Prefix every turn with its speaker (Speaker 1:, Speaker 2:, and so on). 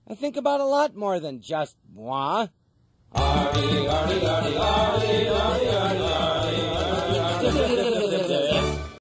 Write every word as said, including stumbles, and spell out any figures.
Speaker 1: I think about a lot more than just moi. Arty, Arty, Arty, Arty, Arty, Arty, Arty, Arty.